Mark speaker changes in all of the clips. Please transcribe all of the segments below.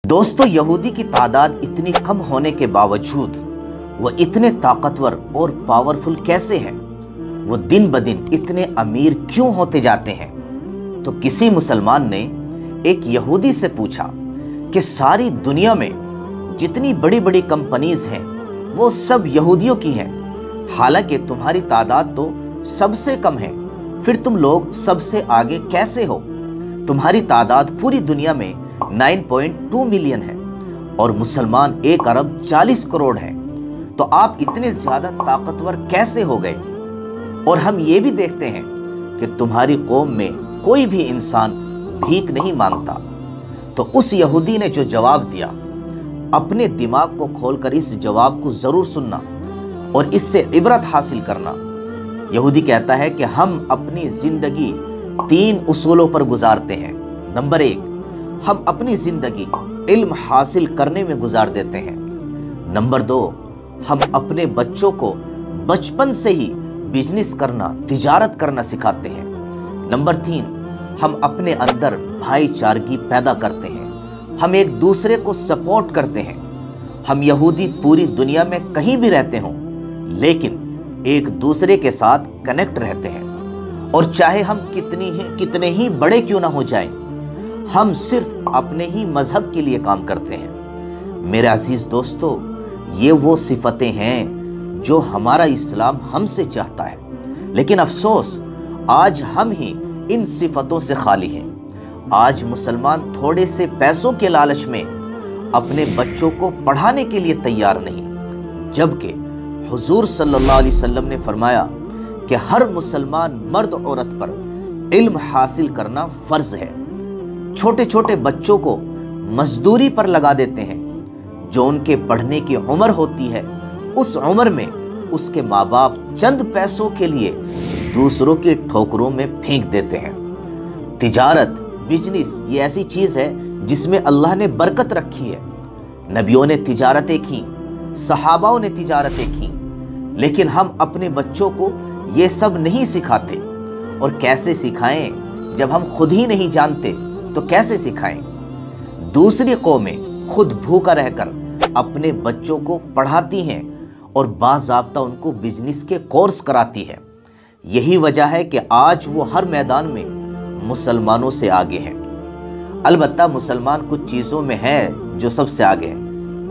Speaker 1: दोस्तों, यहूदी की तादाद इतनी कम होने के बावजूद वो इतने ताकतवर और पावरफुल कैसे हैं? वो दिन ब दिन इतने अमीर क्यों होते जाते हैं? तो किसी मुसलमान ने एक यहूदी से पूछा कि सारी दुनिया में जितनी बड़ी बड़ी कंपनीज हैं वो सब यहूदियों की हैं, हालांकि तुम्हारी तादाद तो सबसे कम है, फिर तुम लोग सबसे आगे कैसे हो? तुम्हारी तादाद पूरी दुनिया में 9.2 मिलियन है और मुसलमान 1 अरब 40 करोड़ हैं, तो आप इतने ज्यादा ताकतवर कैसे हो गए? और हम ये भी देखते हैं कि तुम्हारी कौम में कोई भी इंसान भीख नहीं मांगता। तो उस यहूदी ने जो जवाब दिया, अपने दिमाग को खोलकर इस जवाब को जरूर सुनना और इससे इबरत हासिल करना। यहूदी कहता है कि हम अपनी जिंदगी 3 उसूलों पर गुजारते हैं। नंबर 1, हम अपनी जिंदगी इल्म हासिल करने में गुजार देते हैं। नंबर 2, हम अपने बच्चों को बचपन से ही बिजनेस करना, तिजारत करना सिखाते हैं। नंबर 3, हम अपने अंदर भाईचारगी पैदा करते हैं। हम एक दूसरे को सपोर्ट करते हैं। हम यहूदी पूरी दुनिया में कहीं भी रहते हों, लेकिन एक दूसरे के साथ कनेक्ट रहते हैं। और चाहे हम कितने ही बड़े क्यों ना हो जाएं, हम सिर्फ अपने ही मजहब के लिए काम करते हैं। मेरे अजीज दोस्तों, ये वो सिफतें हैं जो हमारा इस्लाम हमसे चाहता है, लेकिन अफसोस आज हम ही इन सिफतों से खाली हैं। आज मुसलमान थोड़े से पैसों के लालच में अपने बच्चों को पढ़ाने के लिए तैयार नहीं, जबकि हुजूर सल्लल्लाहु अलैहि वसल्लम ने फरमाया कि हर मुसलमान मर्द औरत पर इल्म हासिल करना फर्ज है। छोटे छोटे बच्चों को मजदूरी पर लगा देते हैं। जो उनके पढ़ने की उम्र होती है, उस उम्र में उसके माँ बाप चंद पैसों के लिए दूसरों की ठोकरों में फेंक देते हैं। तिजारत, बिजनेस ये ऐसी चीज है जिसमें अल्लाह ने बरकत रखी है। नबियों ने तिजारतें की, सहाबाओं ने तिजारतें की, लेकिन हम अपने बच्चों को ये सब नहीं सिखाते। और कैसे सिखाएं जब हम खुद ही नहीं जानते, तो कैसे सिखाएं? दूसरी कौमें खुद भूखा रहकर अपने बच्चों को पढ़ाती हैं और बाज़ाब्ता उनको बिजनेस के कोर्स कराती है। यही वजह है कि आज वो हर मैदान में मुसलमानों से आगे हैं। अलबत्ता मुसलमान कुछ चीज़ों में है जो सबसे आगे है।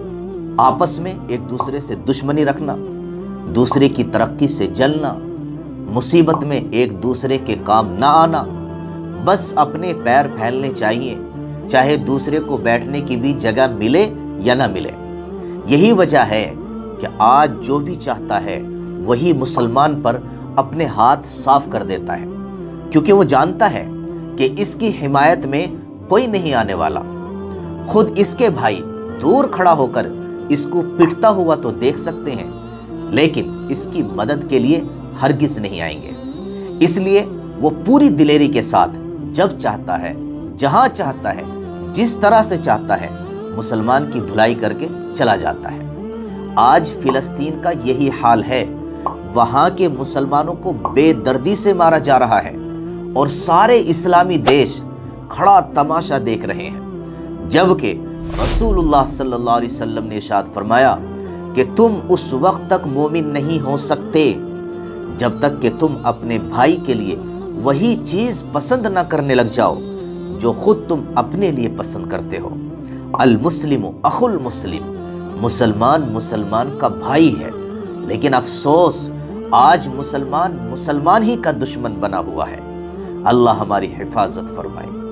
Speaker 1: आपस में एक दूसरे से दुश्मनी रखना, दूसरे की तरक्की से जलना, मुसीबत में एक दूसरे के काम ना आना, बस अपने पैर फैलने चाहिए, चाहे दूसरे को बैठने की भी जगह मिले या ना मिले। यही वजह है कि आज जो भी चाहता है वही मुसलमान पर अपने हाथ साफ कर देता है, क्योंकि वो जानता है कि इसकी हिमायत में कोई नहीं आने वाला। खुद इसके भाई दूर खड़ा होकर इसको पिटता हुआ तो देख सकते हैं, लेकिन इसकी मदद के लिए हरगिज नहीं आएंगे। इसलिए वो पूरी दिलेरी के साथ जब चाहता है, जहां चाहता है, जिस तरह से चाहता है, मुसलमान की धुलाई करके चला जाता है। आज फिलिस्तीन का यही हाल है। वहां के मुसलमानों को बेदर्दी से मारा जा रहा है और सारे इस्लामी देश खड़ा तमाशा देख रहे हैं, जबकि रसूलुल्लाह सल्लल्लाहु अलैहि वसल्लम ने इरशाद फरमाया कि तुम उस वक्त तक मोमिन नहीं हो सकते जब तक कि तुम अपने भाई के लिए वही चीज पसंद ना करने लग जाओ जो खुद तुम अपने लिए पसंद करते हो। अल मुस्लिमु अखुल मुस्लिम, मुसलमान मुसलमान का भाई है, लेकिन अफसोस आज मुसलमान ही का दुश्मन बना हुआ है। अल्लाह हमारी हिफाजत फरमाए।